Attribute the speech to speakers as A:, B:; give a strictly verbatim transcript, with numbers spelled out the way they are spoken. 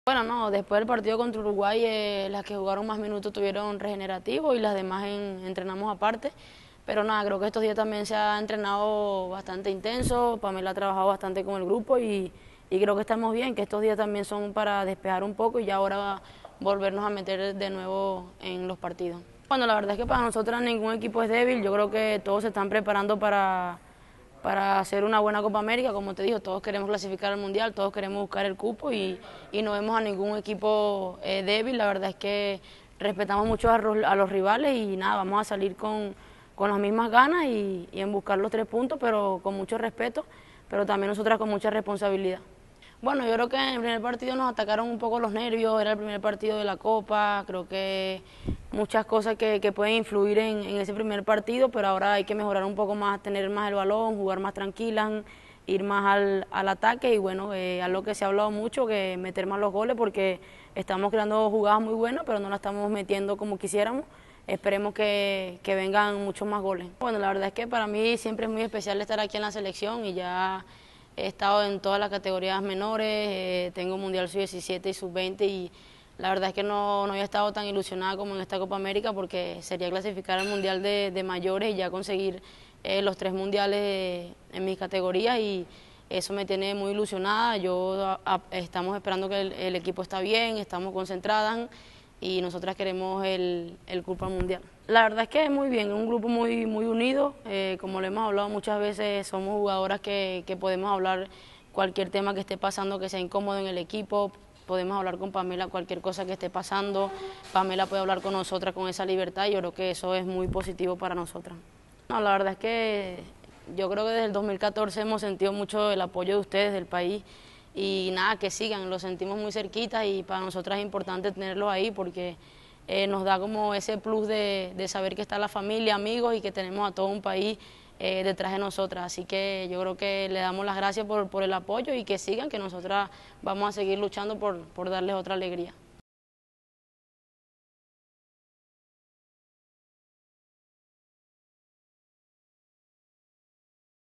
A: Bueno, no, después del partido contra Uruguay, eh, las que jugaron más minutos tuvieron regenerativo y las demás en, entrenamos aparte. Pero nada, creo que estos días también se ha entrenado bastante intenso, Pamela ha trabajado bastante con el grupo y, y creo que estamos bien, que estos días también son para despejar un poco y ya ahora volvernos a meter de nuevo en los partidos. Bueno, la verdad es que para nosotras ningún equipo es débil, yo creo que todos se están preparando para para hacer una buena Copa América. Como te digo, todos queremos clasificar al Mundial, todos queremos buscar el cupo y, y no vemos a ningún equipo eh, débil. La verdad es que respetamos mucho a, a los rivales y nada, vamos a salir con, con las mismas ganas y, y en buscar los tres puntos, pero con mucho respeto, pero también nosotras con mucha responsabilidad. Bueno, yo creo que en el primer partido nos atacaron un poco los nervios, era el primer partido de la Copa, creo que muchas cosas que, que pueden influir en, en ese primer partido, pero ahora hay que mejorar un poco más, tener más el balón, jugar más tranquilas, ir más al, al ataque y bueno, eh, algo que se ha hablado mucho, que meter más los goles porque estamos creando jugadas muy buenas, pero no las estamos metiendo como quisiéramos. Esperemos que, que vengan muchos más goles. Bueno, la verdad es que para mí siempre es muy especial estar aquí en la selección y ya he estado en todas las categorías menores, eh, tengo Mundial sub diecisiete y sub veinte y la verdad es que no, no había estado tan ilusionada como en esta Copa América porque sería clasificar al Mundial de, de mayores y ya conseguir eh, los tres mundiales en mis categorías y eso me tiene muy ilusionada. Yo a, a, estamos esperando que el, el equipo está bien, estamos concentradas y nosotras queremos el, el cupo al Mundial. La verdad es que es muy bien, un grupo muy, muy unido, eh, como lo hemos hablado muchas veces, somos jugadoras que, que podemos hablar cualquier tema que esté pasando, que sea incómodo en el equipo, podemos hablar con Pamela cualquier cosa que esté pasando, Pamela puede hablar con nosotras con esa libertad y yo creo que eso es muy positivo para nosotras. No, la verdad es que yo creo que desde el dos mil catorce hemos sentido mucho el apoyo de ustedes, del país, y nada, que sigan, lo sentimos muy cerquita y para nosotras es importante tenerlos ahí porque eh, nos da como ese plus de, de saber que está la familia, amigos y que tenemos a todo un país eh, detrás de nosotras, así que yo creo que le damos las gracias por, por el apoyo y que sigan, que nosotras vamos a seguir luchando por, por darles otra alegría.